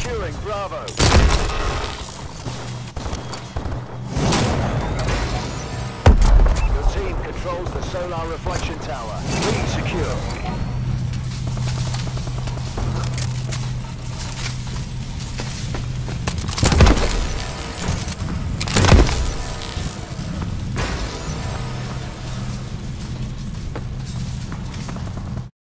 securing Bravo. Your team controls the solar reflection tower. Be secure.